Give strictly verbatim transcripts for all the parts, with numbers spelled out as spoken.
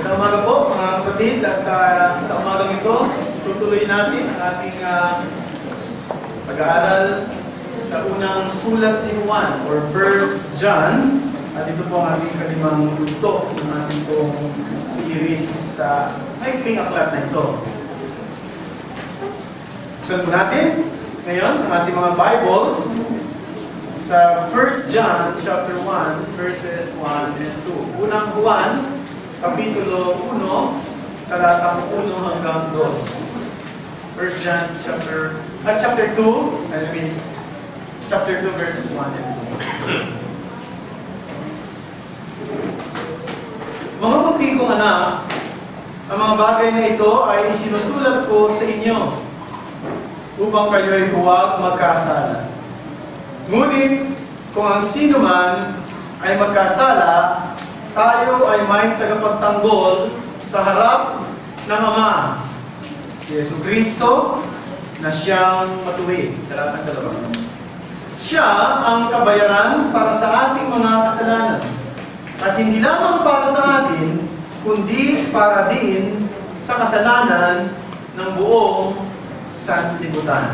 Magandang umaga po mga kapatid at uh, sa umagang ito, tutuloy natin ang ating uh, pag-aaral sa unang sulat ni Juan or First John. At ito po ang ating kalimang lunto ng ating pong series sa maikling aklat na ito. Buksan po natin ngayon ang ating mga Bibles sa First John chapter one verses one and two. Unang Juan Kapitulo one, talatang one hanggang two. First John chapter, uh, chapter two, I mean, chapter two verses one and two. Mga munti kong anak, ang mga bagay na ito ay isinusulat ko sa inyo upang kayo'y huwag magkasala. Ngunit kung ang sino man ay magkasala, tayo ay may tagapagtanggol sa harap ng Ama, si Jesucristo, na siyang matuwid. Talatang dalawa. Siya ang kabayaran para sa ating mga kasalanan. At hindi lamang para sa atin, kundi para din sa kasalanan ng buong sanlibutan.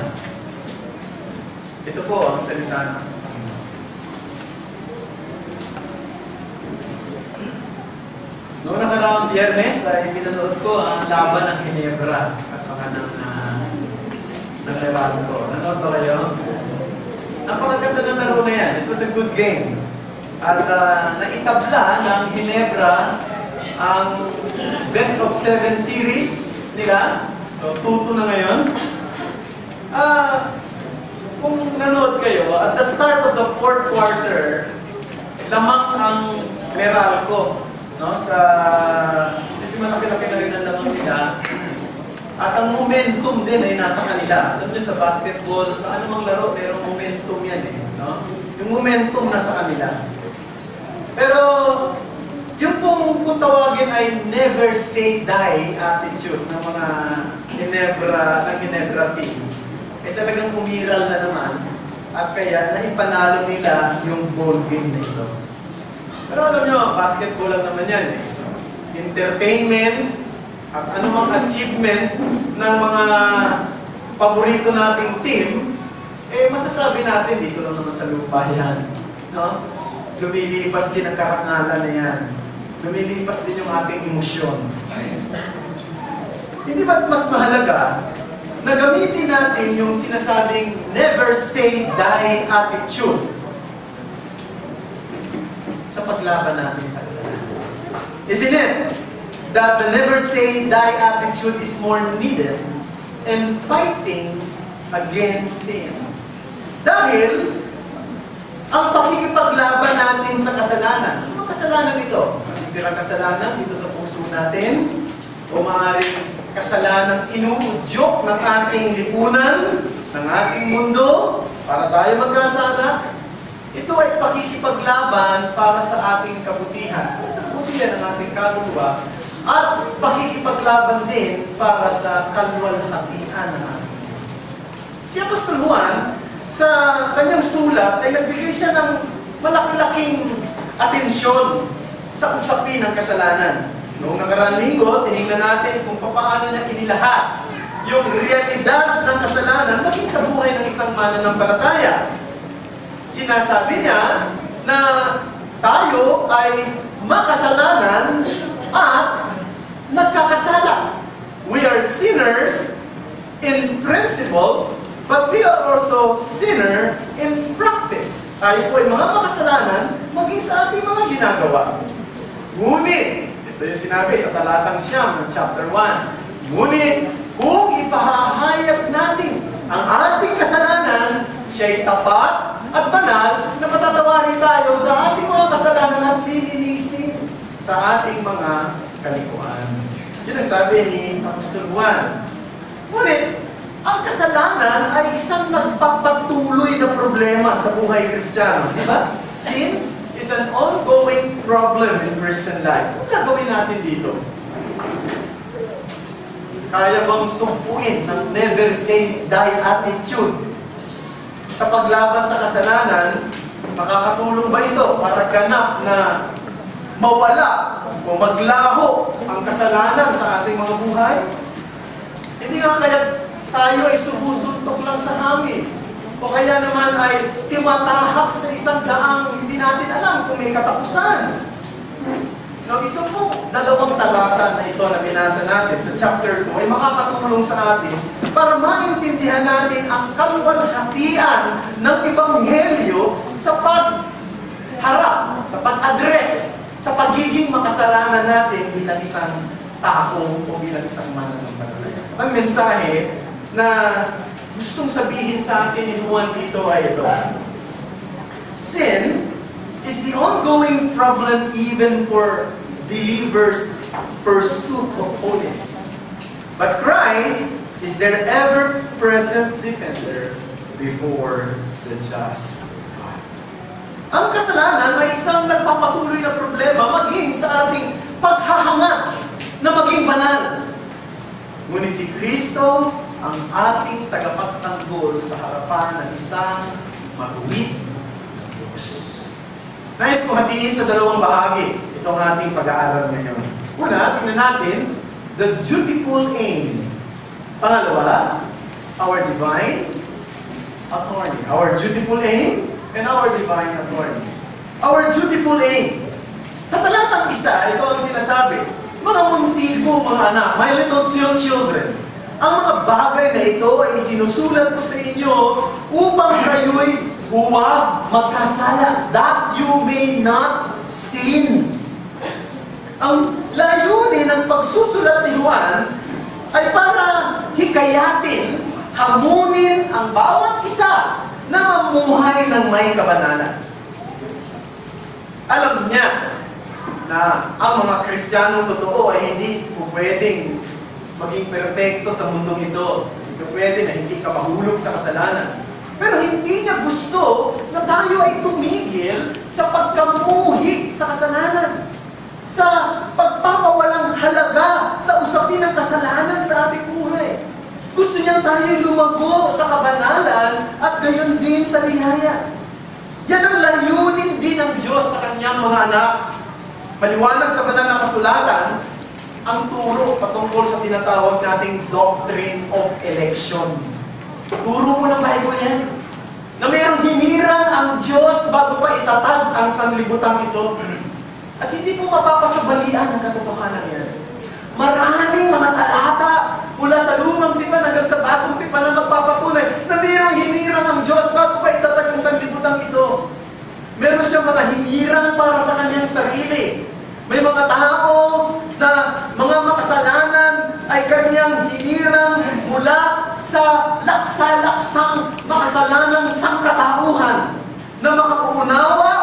Ito po ang salita. Noong nakaraang Biyernes ay pinanood ko ang laban ng Ginebra at saka ng, uh, ng Levanto. Nanood ba kayo? Napakaganda ng laro na yan. It was a good game. At uh, naitabla ng Ginebra ang best of seven series nila. So, two two na ngayon. Uh, kung nanood kayo, at the start of the fourth quarter, lamang ang Meralco. No, sa medyo malaki-laki na rin ang lamang nila. At ang momentum din ay nasa kanila. Alam niyo sa basketball, sa anumang laro, pero momentum yan eh. No? Yung momentum nasa kanila. Pero yung pong kung tawagin ay never say die attitude ng mga Ginebra, ng Ginebra team, ay talagang umiral na naman. At kaya naipanalo nila yung ball game na ito. Pero alam nyo, basketball lang naman yan eh. Entertainment at anumang achievement ng mga paborito nating team, eh masasabi natin, dito lang naman sa lupa yan. No? Lumilipas din ang karangalan na yan. Lumilipas din yung ating emosyon. Hindi ba mas mahalaga na gamitin natin yung sinasabing never say die attitude sa paglaban natin sa kasalanan? Isn't it that the never say die attitude is more needed in fighting against sin? Dahil ang pakikipaglaban natin sa kasalanan, ano kasalanan ito? Tirang kasalanan dito sa puso natin, o maaaring kasalanan inuudyok ng ating lipunan, ng ating mundo, para tayo magkasala. Ito ay pakikipaglaban para sa ating kabutihan, sa kabutihan ng ating kaluluwa, at pakikipaglaban din para sa kaluwalhatian ng ating Diyos. Si Apostol Juan, sa kanyang sulat, ay nagbigay siya ng malaki-laking atensyon sa usapin ng kasalanan. Noong nakaraang linggo, tinignan natin kung paano niya inilahat yung realidad ng kasalanan maging sa buhay ng isang mananampalataya. Sinasabi niya na tayo ay makasalanan at nagkakasala. We are sinners in principle, but we are also sinner in practice. Tayo po ay mga makasalanan maging sa ating mga ginagawa. Ngunit, ito yung sinabi sa talatang siyam ng chapter one, ngunit kung ipahahayag natin ang ating kasalanan, siya'y tapat at banal na patatawarin tayo sa ating mga kasalanan at lilinisin sa ating mga kalikuan. Yun ang sabi ni Apostol Juan. Ngunit, ang kasalanan ay isang nagpapatuloy na problema sa buhay Kristiyano. Di ba? Sin is an ongoing problem in Christian life. Ano gagawin natin dito? Kaya bang sumpuin ng never say die attitude sa paglaban sa kasalanan? Makakatulong ba ito para ganap na mawala o maglaho ang kasalanan sa ating mga buhay? Hindi nga kaya tayo ay sumusuntok lang sa hangin. O kaya naman ay timatahak sa isang daang hindi natin alam kung may katapusan. Now, ito po, dalawang talata na ito na binasa natin sa chapter two ay makakatulong sa atin para maintindihan natin ang kaluwalhatian ng Ebanghelyo sa pagharap, sa pag-address, sa pagiging makasalanan natin bilang isang tao o bilang isang mananampalataya. Ang mensahe na gustong sabihin sa atin ni Juan dito ay ito. Sin is the ongoing problem even for believers' pursuit of holiness. But Christ is their ever-present defender before the just God. Ang kasalanan ay isang nagpapatuloy na problema maging sa ating paghahangad na maging banal. Ngunit si Kristo ang ating tagapagtanggol sa harapan ng isang maguwid na Diyos. Nais ko hatiin sa dalawang bahagi itong ating pag-aaral ngayon. Una, tingnan natin the dutiful aim. Pangalawa, our divine authority. Our dutiful aim and our divine authority. Our dutiful aim. Sa talatang isa, ito ang sinasabi, mga munti ko, mga anak, my little children, ang mga bagay na ito ay sinusulat ko sa inyo upang kayo'y huwag magkasala, that you may not sin. Ang layunin ng pagsusulat ni Juan ay para hikayatin, hamunin ang bawat isa na mamuhay ng may kabanalan. Alam niya na ang mga Kristiyanong totoo ay hindi pwedeng maging perpekto sa mundong ito. Hindi pwede na hindi ka mahulog sa kasalanan. Pero hindi niya gusto na tayo ay tumigil sa pagkamuhi sa kasalanan. Sa pagpapawalang halaga sa usapin ng kasalanan sa ating buhay. Gusto niya tayo lumago sa kabanalan at gayon din sa ligaya. Yan ang layunin din ng Diyos sa kanyang mga anak. Maliwanag sa banal na kasulatan, ang turo patungkol sa tinatawag nating doctrine of election. Turo mo ng Bible yan. Na mayroong hinirang ang Diyos bago pa itatag ang sanlibutan ito. At hindi mo mapapasabalian ang katotohanan yan. Maraming mga talata mula sa lumang tipan hanggang sa bagong tipan na magpapatunay na mayroong hinirang ang Diyos bago pa itatag ang sanlibutan ito. Meron siyang mga hinirang para sa kanyang sarili. May mga tao na mga makasalanan ay kanyang hinirang mula sa laksa-laksang makasalanang sangkatauhan na makauunawa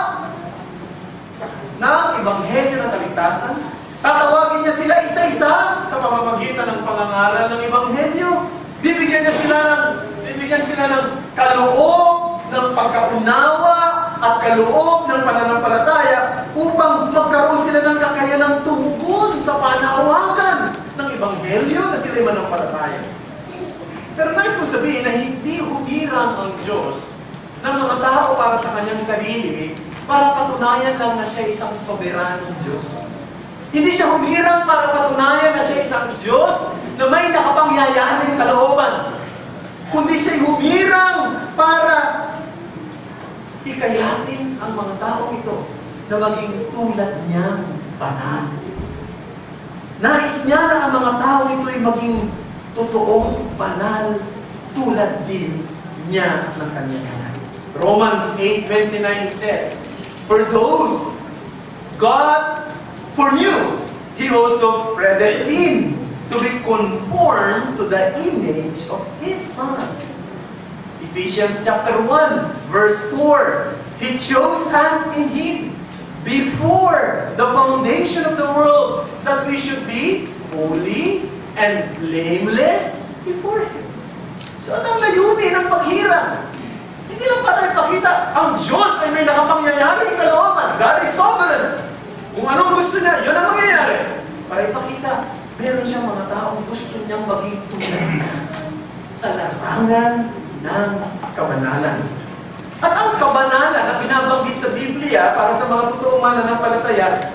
ng Ebanghelyo ng kaligtasan. Tatawagin niya sila isa-isa sa pamamagitan ng pangangaral ng Ebanghelyo. Bibigyan niya sila ng, bibigyan sila ng kaloob, ng pagkaunawa, at kaloob ng pananampalataya upang magkaroon sila ng kakayanang tungkol sa panawagan ng Ebanghelyo na sila'y manampalataya. Pero nais ko sabihin na hindi humirang ang Diyos ng mga tao para sa kanyang sarili para patunayan lang na siya isang soberanong Diyos. Hindi siya humirang para patunayan na siya isang Diyos na may nakapangyayaan ng kalooban. Kundi siya humirang para hikayatin ang mga tao ito na maging tulad niyang banal. Nais niya na ang mga tao ito ay maging totoong banal tulad din niya ng kanyang anak. Romans eight twenty-nine says, for those God foreknew, He also predestined to be conformed to the image of His Son. Ephesians chapter one, verse four. He chose us in Him before the foundation of the world that we should be holy and blameless before Him. So, ang layunin ng paghirang. Hindi lang para ipakita, ang Diyos ay may nakapangyayari ng kalooban. God is sovereign. Kung anong gusto niya, yun ang mangyayari. Para ipakita, meron siyang mga taong gusto niyang maging tulad niya sa larangan ng kabanalan. At ang kabanalan na binabanggit sa Biblia para sa mga totoong mananampalataya, ito po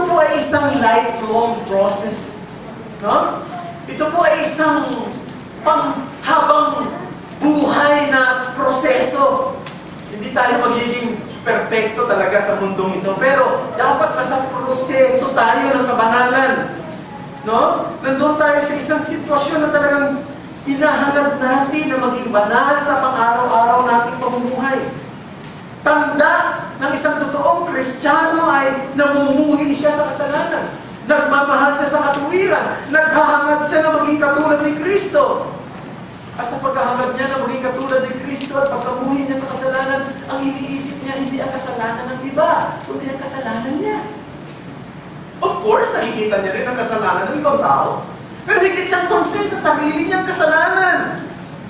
po ay isang lifelong process. No? Ito po ay isang panghabang buhay na proseso. Hindi tayo magiging perfecto talaga sa mundong ito. Pero dapat nasa proseso tayo ng kabanalan. No? Nandun tayo sa isang sitwasyon na talagang hinahangad natin na maging banal sa pang-araw-araw nating pamumuhay. Tanda ng isang totoong Kristiyano ay namumuhi siya sa kasalanan. Nagmamahal siya sa katuwiran. Naghahangad siya na maging katulad ni Kristo. At sa paghahangad niya na maging katulad ni Kristo at pagkamuhi niya sa kasalanan, ang iniisip niya hindi ang kasalanan ng iba, kundi ang kasalanan niya. Of course, nakikita niya rin ang kasalanan ng ibang tao. Pero higit siyang concern sa sarili niyang kasalanan.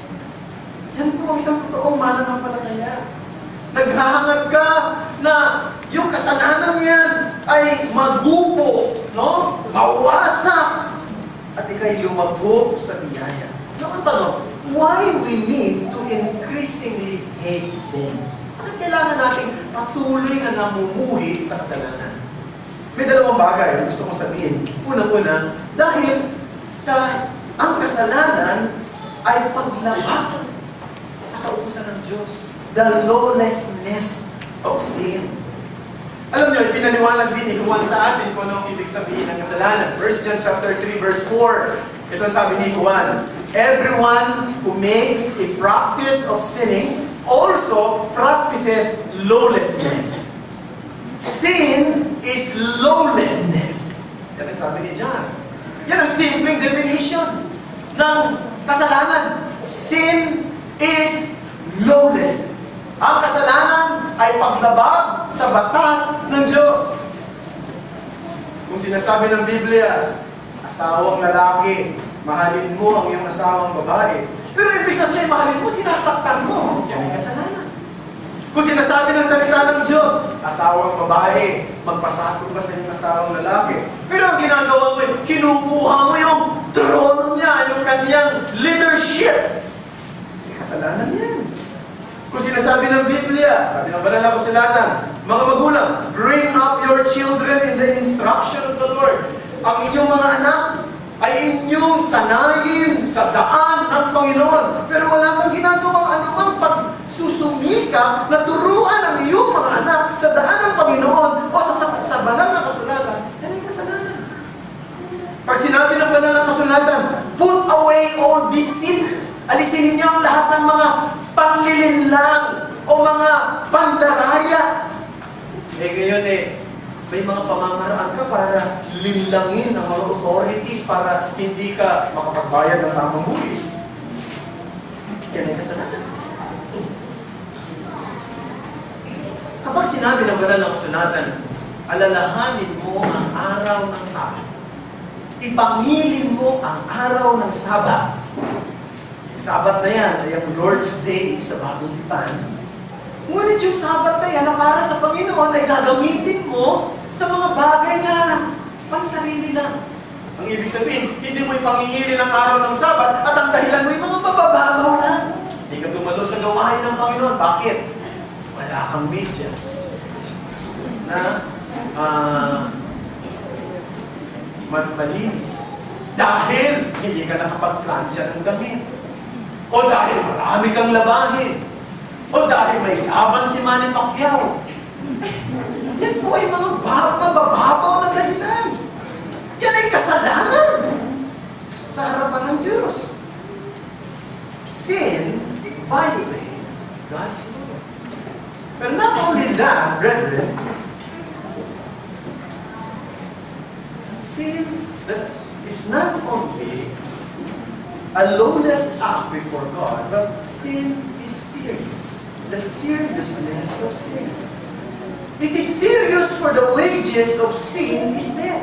Yan po ang isang totoong mananampalataya. Naghahangad ka na yung kasalanan niyan ay magupo, no? Mawasak, at ikay lumagop sa biyaya. No, ang tanong, why we need to increasingly hate sin? Bakit kailangan natin patuloy na namumuhi sa kasalanan? May dalawang bagay gusto kong sabihin. Una-una, dahil sa ang kasalanan ay paglabag sa kautusan ng Diyos. The lawlessness of sin. Alam niyo, pinaliwanag din ni Juan sa atin kung anong ibig sabihin ng kasalanan. First John chapter three, verse four. Ito ang sabi ni Juan, everyone who makes a practice of sinning also practices lawlessness. Sin is lawlessness. Yan ang sabi ni John. Yan ang simpleng definition ng kasalanan. Sin is lawlessness. Ang kasalanan ay paglabag sa batas ng Diyos. Kung sinasabi ng Biblia, asawang lalaki, mahalin mo ang iyong asawang babae. Pero ibig na siya, mahalin mo, sinasaktan mo. Yan ay kasalanan. Kung sinasabi ng salita ng Diyos, asawang babae, magpasakot ka sa iyong asawang lalaki. Pero ang ginagawa mo, kinukuha mo yung trono niya, yung kanyang leadership. Kasalanan yan. Kung sinasabi ng Biblia, sabi ng banal na kasulatan, mga magulang, bring up your children in the instruction of the Lord. Ang inyong mga anak ay inyong sanayin sa daan ng Panginoon. Pero wala kang ginagawang anumang pagsusumika na turuan ang iyong mga anak sa daan ng Panginoon o sa, sa, sa banal na kasulatan. Yan ay kasalanan. Pag sinabi ng banal na kasulatan, put away all deceit. Alisin ninyo ang lahat ng mga panlilinlang o mga pandaraya. Eh ngayon eh, may mga pamamaraan ka para linlangin ang mga authorities para hindi ka makapagbayad ng tamang buwis. Yan ay kasalanan. Kapag sinabi ng banal na kasulatan, alalahanin mo ang araw ng Sabat. Ipangilin mo ang araw ng Sabat. Sabat na yan ay ang Lord's Day sa Bagong Tipan. Ngunit yung Sabat na yan na para sa Panginoon ay gagamitin mo sa mga bagay na pansarili na. Ang ibig sabihin, hindi mo ipangingilin ang araw ng Sabat at ang dahilan mo yung mga mabababaw lang. Hindi ka dumalo sa gawain ng Panginoon. Bakit? Wala kang medyas na uh, malinis. Dahil hindi ka nakapagplansya ng damit. O dahil marami kang labahin. O dahil may laban si Manny Pacquiao. Eh, yan po ay mga bababaw na dahilan. Yan ay kasalanan sa harapan ng Diyos. Sin violates God's law. But not only that, brethren, sin that is not only a lawless act before God, but sin is serious. The seriousness of sin. It is serious for the wages of sin is death.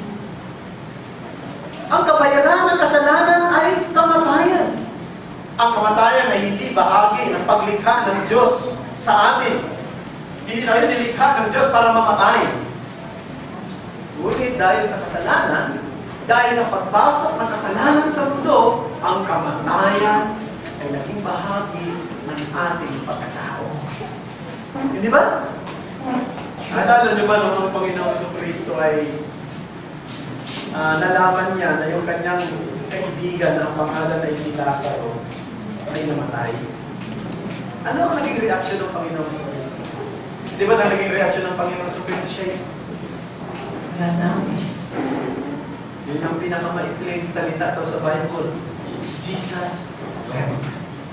Ang kabayaran ng kasalanan ay kamatayan. Ang kamatayan ay hindi bahagi ng paglikha ng Diyos sa atin. Hindi tayo nilikha ng Diyos para mamatay. Ngunit dahil sa kasalanan, dahil sa pagpasok ng kasalanan sa mundo, ang kamatayan ay naging bahagi ng ating pagkatao. Hindi ba? Alala niyo ba nung ang Panginoong Kristo ay uh, nalaman niya na yung kanyang kaibigan na ang pangalan ay si Lazaro ay namatay? Ano ang naging reaction ng Panginoong Kristo? Di ba na naging reaction ng Panginoong Kristo siya? Nanangis. Yun ang pinakamaikling salita daw sa Bible. Jesus wept.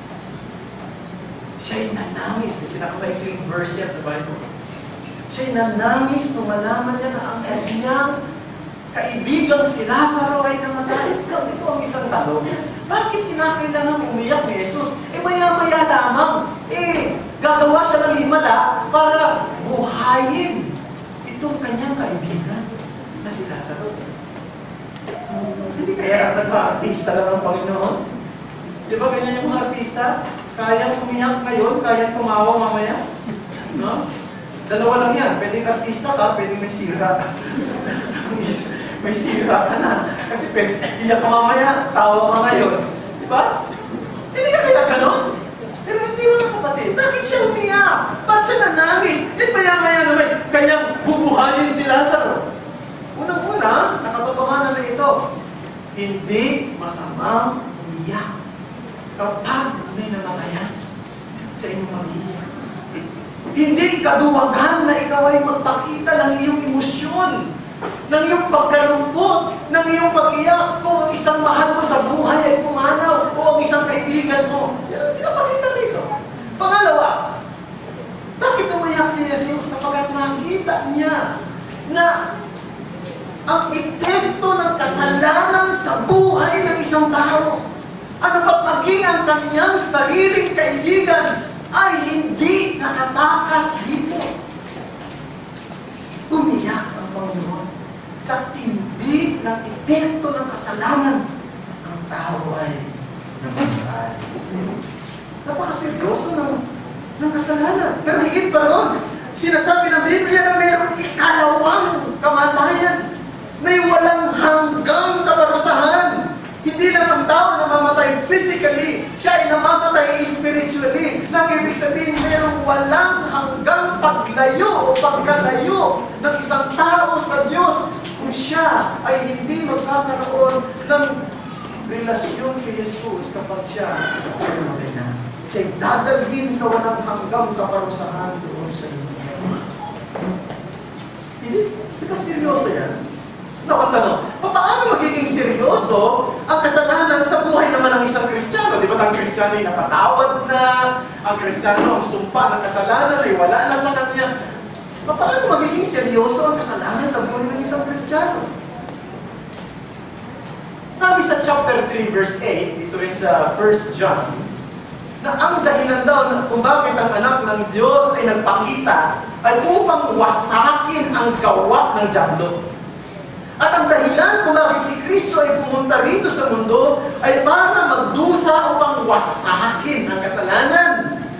Siya'y nanangis. Yung pinakamaikling verse yan sa Bible. Siya'y nanangis nung malaman niya na ang kanyang kaibigang si Lazaro ay namatay. Ito ang isang tanong. Bakit kinakailangan umiyak ni Jesus? Eh maya-maya lamang. Eh, gagawa siya ng himala para buhayin itong kanyang kaibigan na si Lazaro. Hindi kaya nagpa-artista lang ang Panginoon? Di ba ganyan yung mga artista? Kayang umiyak ngayon, kayang tumawa mamaya? No? Dalawa lang yan. Pwedeng artista ka, pwedeng may sira. May sira ka na. Kasi pwede, iyak ka mamaya, tawa ka ngayon. Di ba? Hindi ka kaya ganon? Pero hindi mga kapatid, bakit siya umiyak? Ba't siya nanangis? Eh maya-maya naman, kaya bubuhayin si Lazaro. Unang-una, nakatotohanan na ito. Hindi masamang umiyak kapag may namamayan sa inyong pamilya. Hindi kaduwagan na ikaw ay magpakita ng iyong emosyon, ng iyong pagkalungkot, ng iyong pag-iyak kung ang isang mahal mo sa buhay ay pumanaw o ang isang kaibigan mo. Yan ang pinapakita rito. Pangalawa, bakit umiyak si Jesus? Sapagkat nakita niya na ang epekto ng kasalanan sa buhay ng isang tao, ano pat maging ang kanyang sariling kaibigan, ay hindi nakatakas dito. Umiyak ang Panginoon sa tindi ng epekto ng kasalanan. Ang tao ay namatay. Napakaseryoso ng, ng kasalanan. Pero higit pa ron, sinasabi ng Biblia na mayroong ikalawang kamatayan. May walang hanggang kaparusahan. Hindi lang ang tao namamatay physically, siya ay namamatay spiritually. Nang ibig sabihin, mayroong walang hanggang paglayo o pagkalayo ng isang tao sa Diyos kung siya ay hindi magkakaroon ng relasyon kay Jesus kapag siya ay namatay na. Siya ay dadalhin sa walang hanggang kaparusahan doon sa inyo. Hindi? Di ba seryoso yan? Ako tanong, paano magiging seryoso ang kasalanan sa buhay naman ng isang Kristiyano? Di ba ang Kristiyano ay napatawad na, ang Kristiyano ang sumpa ng kasalanan ay wala na sa kanya. Paano magiging seryoso ang kasalanan sa buhay ng isang Kristiyano? Sabi sa chapter three verse eight, dito rin sa First John, na ang dahilan daw na kung bakit ang anak ng Diyos ay nagpakita ay upang wasakin ang gawa ng dyablo. At ang dahilan kung bakit si Kristo ay pumunta rito sa mundo ay para magdusa upang wasakin ang kasalanan.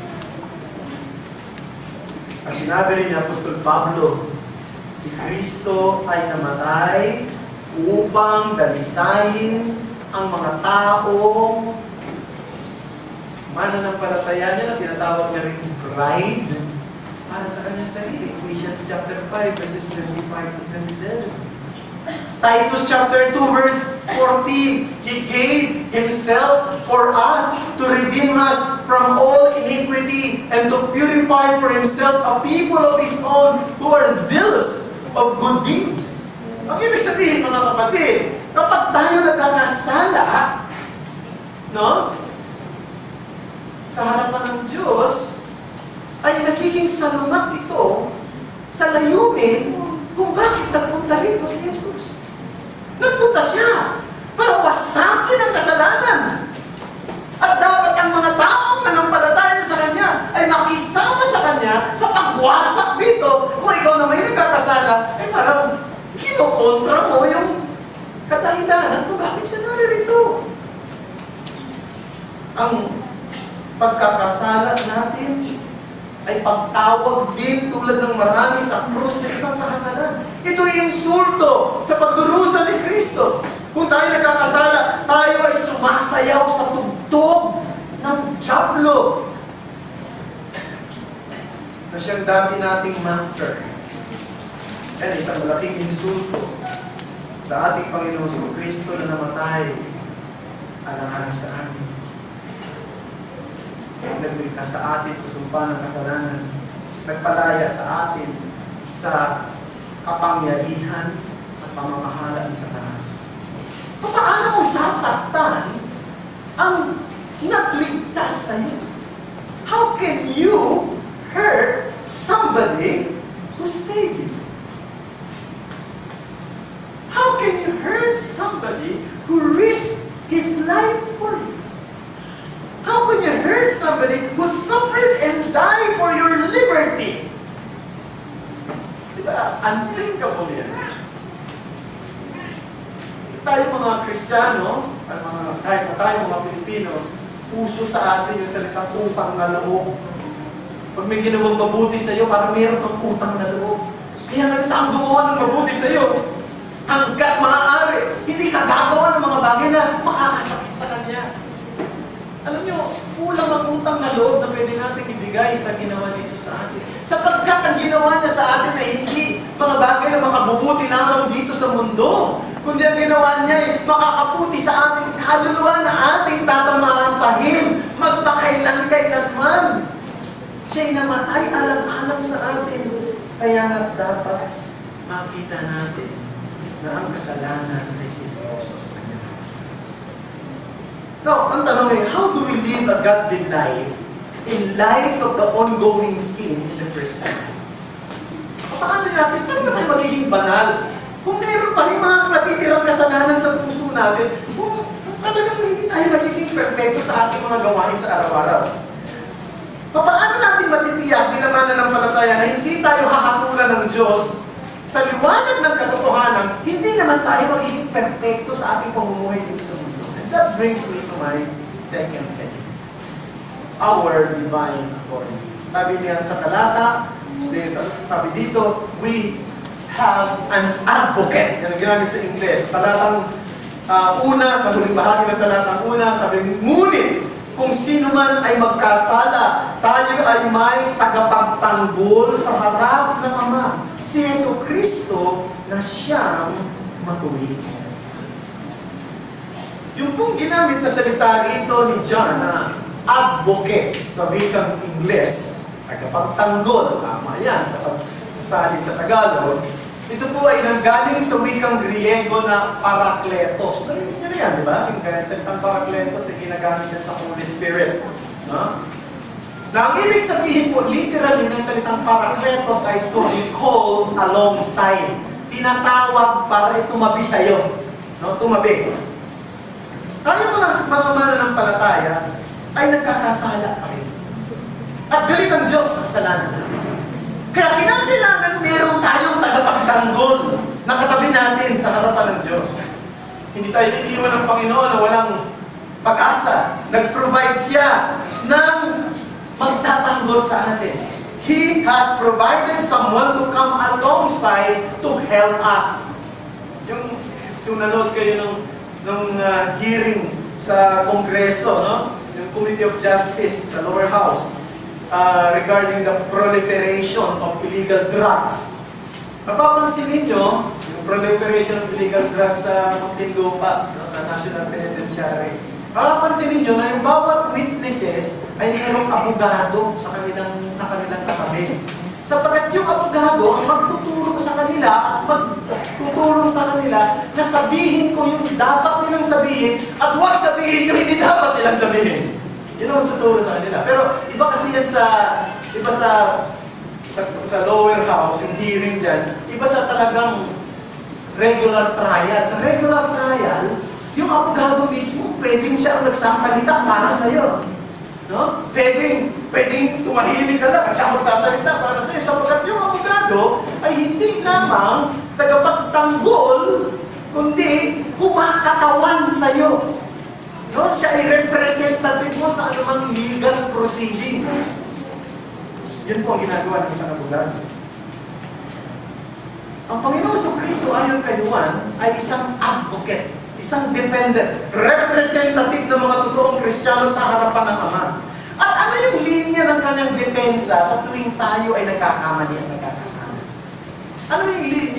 Ang sinabi rin ni Apostol Pablo, si Kristo ay namatay upang dalisayin ang mga taong mananampalataya niya na tinatawag niya rin bride para sa kanyang sarili. Ephesians chapter five verses twenty-five to twenty-seven. Titus chapter two verse fourteen, He gave Himself for us to redeem us from all iniquity and to purify for Himself a people of His own who are zealous of good deeds. Ang ibig sabihin, mga kapatid, kapag tayo nagkakasala, no? Sa harapan ng Diyos, ay nagiging salungat ito sa layunin kung bakit nagpunta rito si Jesus. Nagpunta siya para wasakin ang kasalanan. At dapat ang mga taong nanampalataya sa Kanya ay makisama sa Kanya sa pagwasak dito. Kung ikaw naman yung nagkakasala, ay parang kinukontra mo yung kadahilanan kung bakit siya naririto. Ang pagkakasala natin ay pagtawag din tulad ng marami sa krus na isang kahangalan. Ito yung insulto sa pagdurusa ni Kristo. Kung tayo nagkakasala, tayo ay sumasayaw sa tugtog ng dyablo na siyang dati nating master. Yan, isang malaking insulto sa ating Panginoong Kristo na namatay alang-alang sa atin. Nagligtas sa atin sa sumpa ng kasalanan. Nagpalaya sa atin sa kapangyarihan at pamamahala ng Satanas. Paano mo sasaktan ang nagligtas sa iyo? How can you hurt somebody who saved you? How can you hurt somebody who risked his life for you? How can you hurt somebody who suffered and died for your liberty? Diba? Unthinkable yan. Tayo mga Kristiyano, at mga, kahit na tayo mga Pilipino, puso sa atin yung salitang utang na loob. Pag may ginawang mabuti sa iyo, parang meron kang utang na loob. Kaya ngayon taong gumawa ng mabuti sa iyo, hanggat maaari, hindi ka gagawa ng mga bagay na makakasakit sa Kanya. Alam nyo, kulang ang utang na loob na pwede natin ibigay sa ginawa ni Jesus sa atin. Sapagkat ang ginawa niya sa atin ay hindi mga bagay na makabubuti naman dito sa mundo, kundi ang ginawa niya ay makakaputi sa ating kaluluwa na ating tatamasahin magpakailan-kailanman. Siya'y namatay alang-alang sa atin. Kaya nga dapat makita natin na ang kasalanan ay seryoso sa Kanya. Now, ang tanong ay, how do we live a godly life in light of the ongoing sin in the first time? Paano natin, paano ba tayo magiging banal? Kung meron pa rin mga natitirang kasalanan sa puso natin, kung, kung talagang hindi tayo nagiging perfecto sa ating mga gawain sa araw-araw. Paano natin matitiyak bilang mananampalataya na hindi tayo hahatulan ng Diyos sa liwanag ng katotohanan, hindi naman tayo magiging perfecto sa ating pamumuhay dito sa mundo. And that brings me to my second head. Our divine authority. Sabi niya sa talata, sabi dito, we have an advocate. Yan ang ginamit sa Ingles. Talatang uh, una, sa huling bahagi ng talatang una, sabi, ngunit, kung sino man ay magkasala, tayo ay may tagapagtanggol sa harap ng Ama, si Yesu Kristo na siyang matuwid. Yung pong ginamit na salita rito ni John na advocate sa wikang Ingles, tagapagtanggol, tama yan sa pagsasalit sa Tagalog, ito po ay nanggaling sa wikang Griego na parakletos. Narinig nyo na yan, di ba? Yung kaya salitang parakletos ay ginagamit yan sa Holy Spirit. No? Na ang ibig sabihin po, literally, ng salitang parakletos ay to be called alongside. Tinatawag para tumabi sa'yo. No? Tumabi. Tayo mga, mga mananampalataya ay nagkakasala pa rin. At galit ang Diyos sa kasalanan natin. Kaya kinakailangan meron tayong tagapagtanggol na katabi natin sa harapan ng Diyos. Hindi tayo iniwan ng Panginoon na walang pag-asa. Nag-provide siya ng magtatanggol sa atin. He has provided someone to come alongside to help us. Yung sunanood kayo ng, ng uh, hearing sa Kongreso, no? Yung Committee of Justice sa lower house, Uh, regarding the proliferation of illegal drugs. Napapansin ninyo, yung proliferation of illegal drugs sa Muntinlupa, no, sa National Penitentiary. Napapansin ninyo na yung bawat witnesses ay mayroong abogado sa kanilang, na kanilang katabi. Sapagkat yung abogado ang magtuturo sa kanila at magtutulong sa kanila na sabihin ko yung dapat nilang sabihin at huwag sabihin yung hindi dapat nilang sabihin. Yun ang tuturo sa kanila. Pero iba kasi yan sa, iba sa, sa, sa lower house, yung hearing dyan, iba sa talagang regular trial. Sa regular trial, yung abogado mismo, pwedeng siya ang nagsasalita para sa'yo. No? Pwedeng, pwedeng tumahimik ka lang at siya magsasalita para sa'yo. Sapagkat yung abogado ay hindi lamang tagapagtanggol, kundi kumakatawan sa'yo. No? Siya ay representative mo sa anumang legal proceeding. Yun po ang ginagawa ng isang abogado. Ang Panginoon Kristo ayon kay Juan ay isang advocate, isang dependent, representative ng mga totoong Kristiyano sa harapan ng Ama. At ano yung linya ng kanyang depensa sa tuwing tayo ay nagkakamali at nagkakasala? Ano yung linya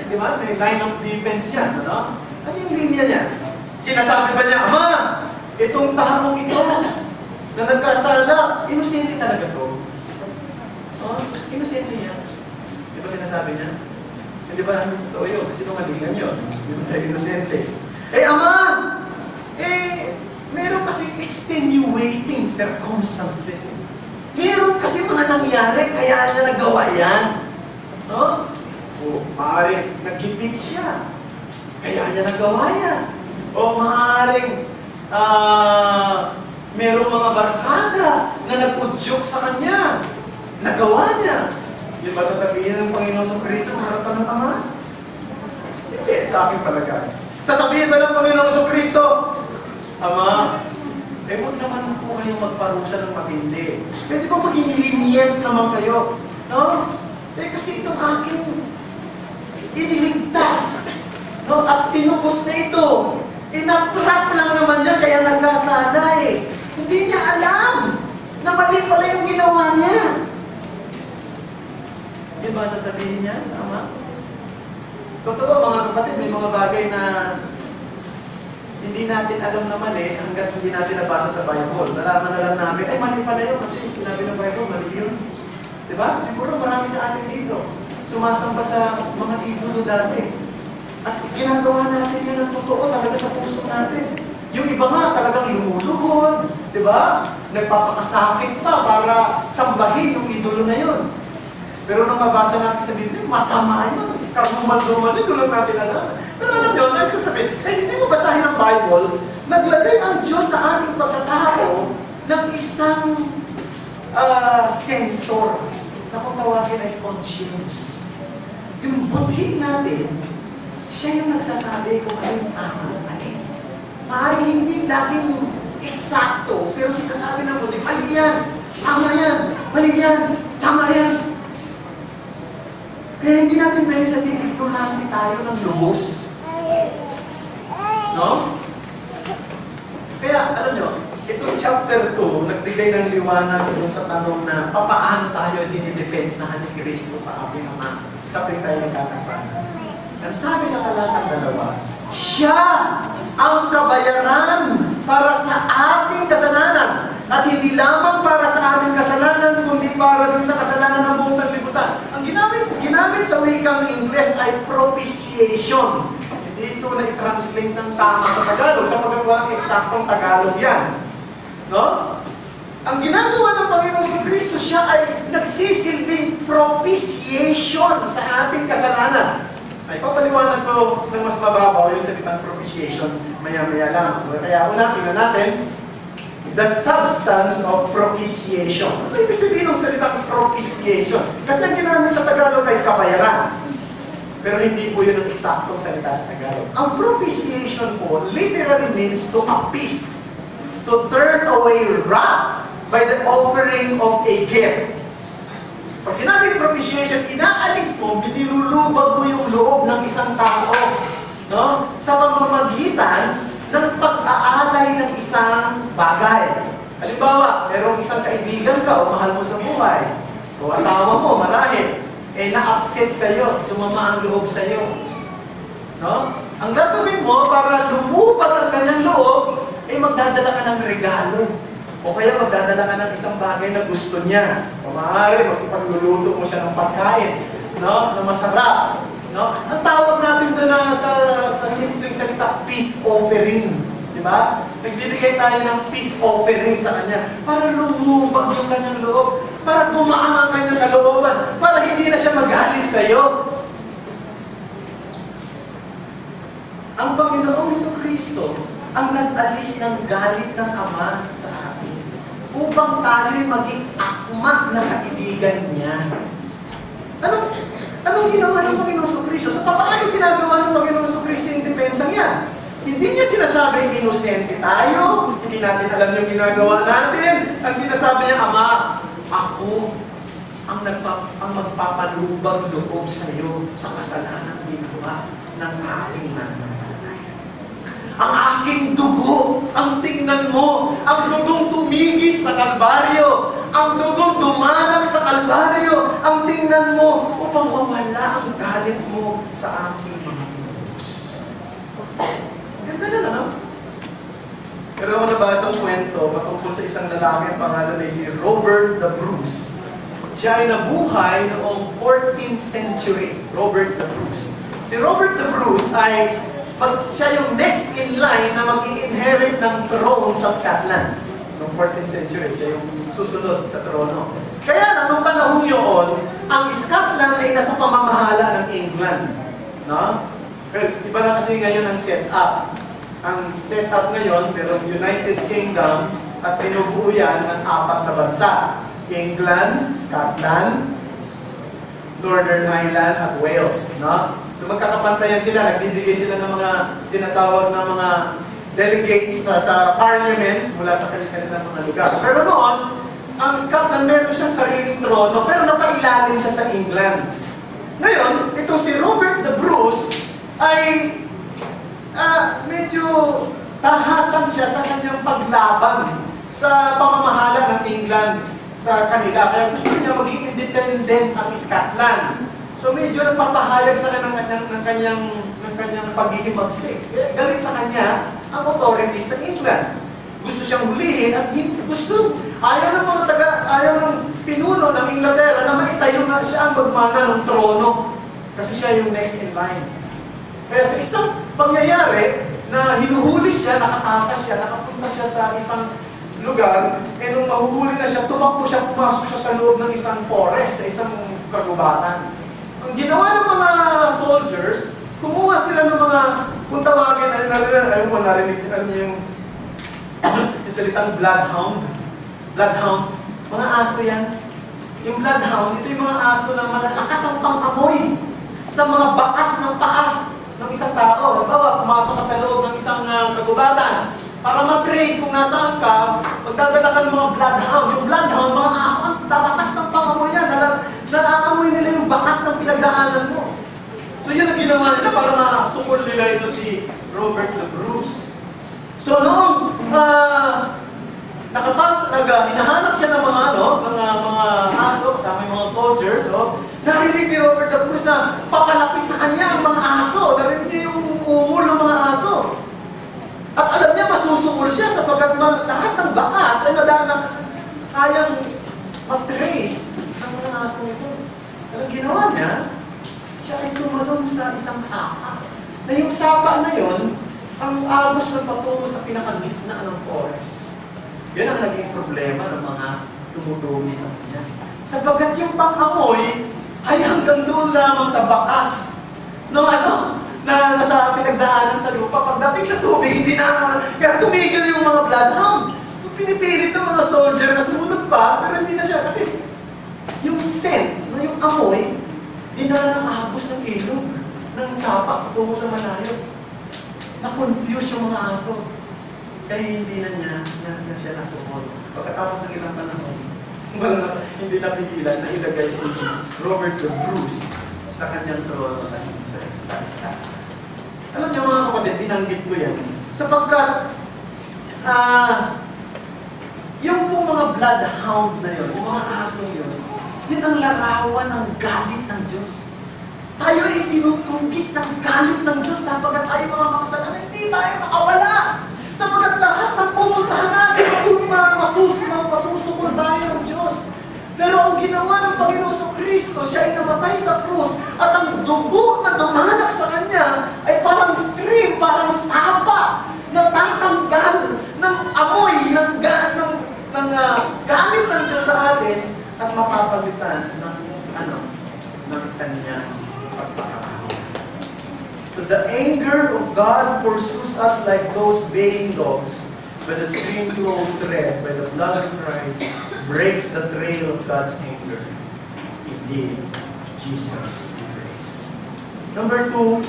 di ba? May line of defense yan, ano? Ano yung linya niya? Sinasabi ba niya, Ama, itong taong ito na nagkasala, inosente talaga to. Oh, inosente niya. Di ba sinasabi niya? Hindi ba hindi totoo yun? Kasi nungalingan yun. Di ba tayo inosente? Eh, Ama! Eh, meron kasi extenuating circumstances. Eh. Meron kasi mga nangyari, kaya niya nagawa yan. No? O, maaaring nagipit siya. Kaya niya nagawa yan. O maaaring uh, merong mga barkada na nag-udyok sa kanya. Nagawa niya. Di ba sasabihin ng Panginoon sa Kristo sa harapan ng Ama? Hindi, sa aking palagay. Sasabihin ba ng Panginoon sa Kristo, Ama, eh huwag naman po kayong magparusa ng matindi. Pwede ba maging lenient naman kayo? No? Eh kasi itong aking iniligtas. No? At tinubos na ito. Inatrap lang naman niya kaya nagkasala eh. Hindi niya alam na mali pala yung ginawa niya. Di ba sasabihin niya? Sama? Totoo mga kapatid, may mga bagay na hindi natin alam na mali hanggat hindi natin nabasa sa Bible. Nalaman na lang namin, ay mali pala yun kasi sinabi ng Bible, mali yun. Diba? Siguro marami sa atin dito. Sumasamba sa mga idolo dati. At ginagawa natin yun ang totoo talaga sa puso natin. Yung iba nga talagang lumuluhod. Diba? Nagpapakasakit pa para sambahin yung idolo na yun. Pero nung mabasa natin sa Biblia, masama yun. Karumal-dumal yun, tulad natin alam. Pero alam nyo, nais ko sabihin, eh, hindi mo basahin ang Bible, naglagay ang Diyos sa ating pagkatao ng isang uh, sensor na kung tawagin ay conscience. Yung budhi natin, siya yung nagsasabi kung ano yung tama o mali. Maaaring hindi laging eksakto, pero sinasabi ng budhi, mali yan, tama yan, mali yan, tama yan. Kaya hindi natin pwede sabihin, ignorante tayo ng lubos. No? Kaya, alam nyo, itong chapter two, nagbigay ng liwanag sa tanong na papaano tayo dinidepensahan ni Kristo sa ating Ama sa tuwing tayo nagkakasala. Ang sabi sa talatang dalawa, siya ang kabayaran para sa ating kasalanan. At hindi lamang para sa ating kasalanan, kundi para din sa kasalanan ng buong sanlibutan. Ang ginamit, ginamit sa wikang Ingles ay propitiation. Hindi ito na i-translate ng tama sa Tagalog, sapagkat walang eksaktong Tagalog yan. No? Ang ginagawa ng Panginoon sa Kristo, siya ay nagsisilbing propitiation sa ating kasalanan. Ay, papaliwanag ko ng mas mababaw yung salitang propitiation, maya-maya lang. Kaya una, tingnan natin, the substance of propitiation. Ano ibig sabihin ng salitang propitiation? Kasi ang ginamit sa Tagalog ay kabayaran. Pero hindi po yun ang eksaktong salita sa Tagalog. Ang propitiation po literally means to appease, to turn away wrath by the offering of a gift. Pag sinabing propitiation, inaalis mo, binilulubag mo yung loob ng isang tao, no? Sa pamamagitan ng pag-aalay ng isang bagay. Halimbawa, merong isang kaibigan ka o mahal mo sa buhay, o asawa mo, marahil, eh na-upset sa'yo, sumama ang loob sa'yo. No? Ang gagawin mo para lumubag ang kanyang loob, eh magdadala ka ng regalo. O kaya magdadala ka ng isang bagay na gusto niya. O maaari, magkipagluluto mo siya ng pagkain, no? Na masarap. No? Ang tawag natin doon na sa, sa simpleng salita, peace offering. Di ba? Nagbibigay tayo ng peace offering sa kanya para lumubag yung kanyang loob, para gumaan ang kanyang kalooban, para hindi na siya magalit sa iyo. Ang Panginoong Jesucristo ang nag-alis ng galit ng Ama sa atin upang tayo'y maging akma na kaibigan niya. Anong, anong ginawa ng Panginoong Kristo? So, paano ginagawa ng Panginoong Kristo yung depensa niya? Hindi niya sinasabi, inosente tayo, hindi natin alam yung ginagawa natin. Ang sinasabi niya, Ama, ako ang, nagpa, ang magpapalubag loob sa iyo sa kasalanan ginawa ng aking nananahay. Ang aking dugo, ang tingnan mo, ang dugong tumigis sa Kalbaryo, ang dugong dumanak sa Kalbaryo, ang tingnan mo upang mawala ang galit mo sa aking mga inubos. Ganda na, ano? Pero ako nabasa ang kwento patungkol sa isang lalaki, ang pangalan ay si Robert the Bruce. Siya ay nabuhay noong fourteenth century, Robert the Bruce. Si Robert the Bruce ay pag siya yung next in line na mag-i-inherit ng throne sa Scotland. Noong fourteenth century, siya yung susunod sa trono. Kaya na, nung panahon yun, ang Scotland ay nasa pamamahala ng England. No? Pero iba na kasi ngayon ang set-up. Ang set-up ngayon, pero United Kingdom at pinubuo yan ng apat na bansa. England, Scotland, Northern Ireland at Wales. No? So magkakapantayan sila, nagbibigay sila ng mga tinatawag na mga delegates pa sa parliament mula sa kanilang mga lugar. Pero noon, ang Scotland meron siyang sariling trono, pero napailalim siya sa England. Ngayon, ito si Robert the Bruce ay uh, medyo tahasan siya sa kanyang paglaban sa pamamahala ng England sa kanila. Kaya gusto niya maging independent ang Scotland. So medyo nagpapahayag sa kanyang, ng, ng kanyang, ng kanyang paghihimagsik. Eh, galit sa kanya ang authority sa England. Gusto siyang hulihin at gusto, ayaw ng mga taga, ayaw ng pinuno ng Inglaterra na maitayo na siya ang magmana ng trono. Kasi siya yung next in line. Kaya sa isang pangyayari na hinuhuli siya, nakatakas siya, nakapunta siya sa isang lugar, eh nung mahuhuli na siya, tumakbo siya, pumasok siya sa loob ng isang forest, sa isang kagubatan. Ang ginawa ng mga soldiers, kumuha sila ng mga, kung tawagin, ano narinig, ano mo narinig, ano yung, yung salitang bloodhound. Bloodhound. Mga aso yan. Yung bloodhound, ito yung mga aso na malalakas ang pang-amoy sa mga bakas ng paa ng isang tao. Halimbawa, pumasok ka sa loob ng isang uh, kagubatan. Para matrace kung nasaan ka, magdadala ka ng mga bloodhound. Yung bloodhound, mga aso, ang lalakas ng pang-amoy yan. Nalaamoy nila yung bakas ng pinagdaanan mo. So yun ang ginawa nila para masukol nila ito si Robert the Bruce. So noong uh, nakapas, nag, hinahanap siya ng mga, ano, mga, mga aso, kasama yung mga soldiers, so, narinig ni Robert the Bruce na papalapit sa kanya ang mga aso. Narinig niya yung umul ng mga aso. At alam niya, masusukol siya sapagkat lahat ng bakas ay madaan na kayang matrace ng mga aso nito. Ang ginawa niya, siya ay tumalong sa isang sapa. Na yung sapa na yon, ang agos ng patungo sa pinakagitna ng forest. Yan ang naging problema ng mga tumutumi sa kanya. Sapagkat yung pang-amoy ay hanggang doon lamang sa bakas ng ano, na nasa pinagdaanan sa lupa. Pagdating sa tubig, hindi na, kaya tumigil yung mga bloodhound. Pinipilit ng mga soldier na sumunod pa, pero hindi na siya. Kasi yung scent, yung amoy, dinala ng agos ng ilog, ng sapa, tungo sa malayo. Na-confuse yung mga aso. Kaya hindi na niya, na, na siya nasukol. Pagkatapos ng ilang panahon, wala na, hindi napigilan na ilagay si Robert the Bruce sa kanyang trono sa sa sa sa. Alam niyo mga kapatid, binanggit ko yan. Sapagkat, ah, uh, yung pong mga bloodhound na yun, yung mga aso yun, yun ang larawan ng galit ng Diyos. Tayo ay tinutugis ng galit ng Diyos sapagkat tayo mga makasalanan, hindi tayo makawala. Sapagkat lahat ng pumuntahan natin, masusukol, masusukol tayo ng Diyos. Pero ang ginawa ng Panginoon sa Kristo, siya ay namatay sa krus, at ang dugo na dumanak sa Kanya ay parang stream, parang sapa, na tatanggal ng amoy, ng, ng, ng uh, galit ng Diyos sa atin, at mapapalitan ng, ano, ng Kanyang pagpapakaw. So the anger of God pursues us like those baying dogs, but the stream flows red by the blood of Christ breaks the trail of God's anger. Indeed, Jesus we praise. Number two,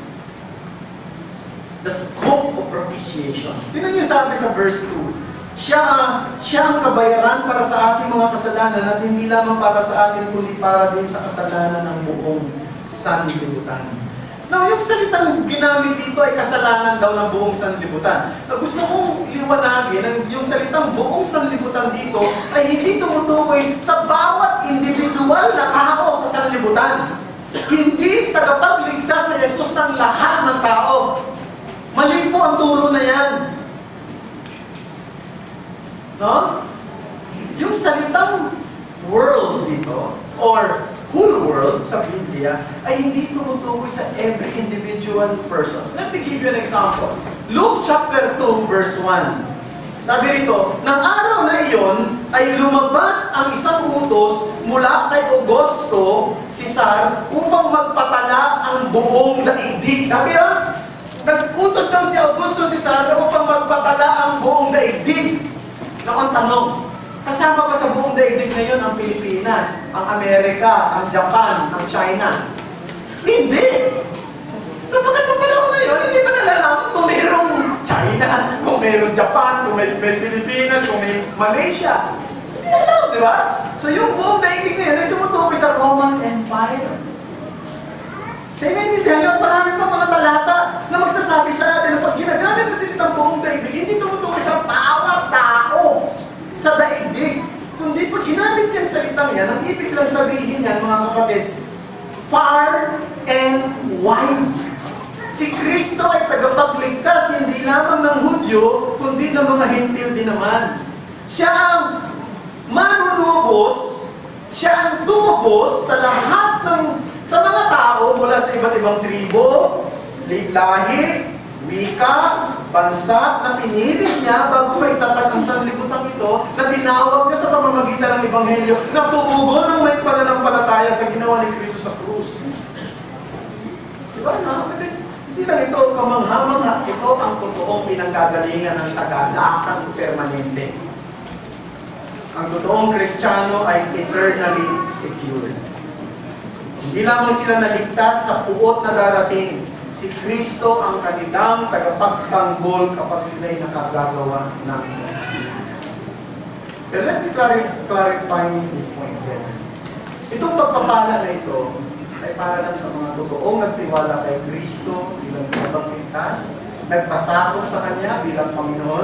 the scope of propitiation. Tingnan niyo sabi sa verse two. Siya, siya ang kabayaran para sa ating mga kasalanan at hindi lamang para sa atin, kundi para din sa kasalanan ng buong sanlibutan. Now, yung salitang ginamit dito ay kasalanan daw ng buong sanlibutan. Na gusto kong liwanagin, yung salitang buong sanlibutan dito ay hindi tumutukoy sa bawat individual na tao sa sanlibutan. Hindi tagapagligtas ng tao. Mali po ang turo na yan. No? Yung salitang world dito, or whole world sa Biblia, ay hindi tumutukoy sa every individual person. Let me give you an example. Luke chapter two, verse one. Sabi rito, ng araw na iyon ay lumabas ang isang utos mula kay Augusto, Cesar, upang magpatala ang buong daigdig. Sabi yun, nag-utos daw si Augusto Cesar upang magpatala ang buong daigdig. Noon tanong, kasama ba sa buong daigdig na yun ang Pilipinas, ang Amerika, ang Japan, ang China? Hindi! Sapagkat nung panahon na yun, hindi ba nalalaman kung mayroong China, kung mayroong Japan, kung may, may Pilipinas, kung may Malaysia? Hindi alam, di ba? So yung buong daigdig na yun ay tumutukoy sa Roman Empire. Kaya naintindihan yun, marami pa mga talata na magsasabi sa atin na pag ginagamit ang salitang buong daigdig, hindi tumutukoy sa bawat tao sa daigdig. Kundi pag ginamit yung salitang yan, ang ibig lang sabihin yan, mga kapatid, far and wide. Si Kristo ay tagapagligtas hindi lamang ng Hudyo, kundi ng mga Hentil din naman. Siya ang manunubos, siya ang tumubos sa lahat ng sa mga tao mula sa iba't ibang tribo, lahi, wika, bansa na pinili niya bago maitatag ang sanlibutan ito na tinawag niya sa pamamagitan ng Ebanghelyo na tumugon ng may pananampalataya sa ginawa ni Kristo sa krus. Diba na? Hindi lang ito kamangha-mangha. Ito ang totoong pinanggagalingan ng tagalakang permanente. Ang totoong Kristiyano ay eternally secured. Hindi lamang sila naligtas sa puot na darating. Si Kristo ang kanilang tagapagtanggol kapag sila'y nakagagawa ng kasalanan. Pero let me clarify this point here. Itong pagpapala na ito ay para lang sa mga totoong nagtiwala kay Kristo bilang tagapagligtas, nagpasakop sa Kanya bilang Panginoon.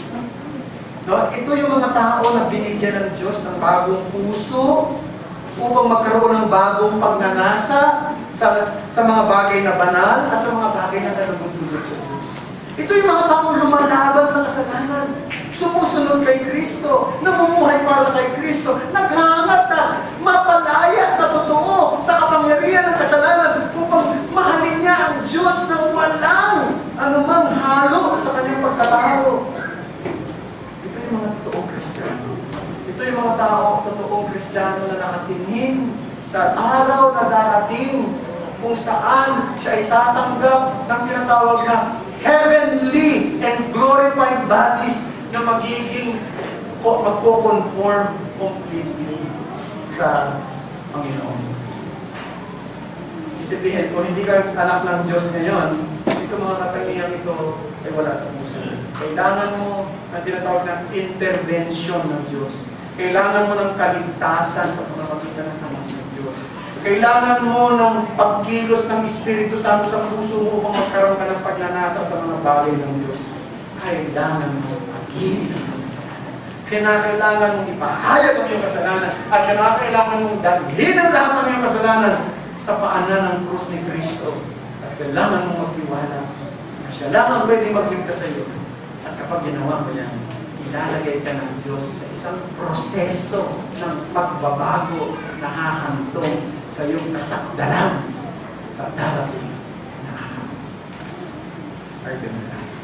No? Ito yung mga tao na binigyan ng Diyos ng bagong puso upang magkaroon ng bagong pagnanasa sa, sa mga bagay na banal at sa mga bagay na nalulugod sa Diyos. Ito yung mga taong lumalaban sa kasalanan, sumusunod kay Kristo, namumuhay para kay Kristo, naghangat na mapalaya na totoo sa kapangyarihan ng kasalanan upang mahalin niya ang Diyos ng walang anumang halo sa kanyang pagkatao. Ito yung mga totoong Kristiyano. Ito yung mga tao, totoong Kristiyano na nakatingin sa araw na darating kung saan siya ay tatanggap ng tinatawag na heavenly and glorified bodies na magiging magko-conform completely sa Panginoon sa Kristo. Isipin, kung hindi ka anak ng Diyos ngayon, ito mga katangian ito ay wala sa puso. Kailangan mo ang tinatawag na intervention ng Diyos. Kailangan mo ng kaligtasan sa pamamagitan ng anak ng Diyos. Kailangan mo ng pagkilos ng Espiritu Santo sa puso mo upang magkaroon ka ng pagnanasa sa mga bagay ng Diyos. Kailangan mo pag-ibig ang kasalanan. Kailangan mong ipahayag ang iyong kasalanan at kailangan mong dalhin ang lahat ng iyong kasalanan sa paanan ng krus ni Kristo. At kailangan mong magtiwala na siya lang ang pwede magligtas sa iyo. At kapag ginawa mo yan, ilalagay ka ng Diyos sa isang proseso ng pagbabago na hahantong sa iyong kasakdalan sa darating na araw. Ay, ganun lang.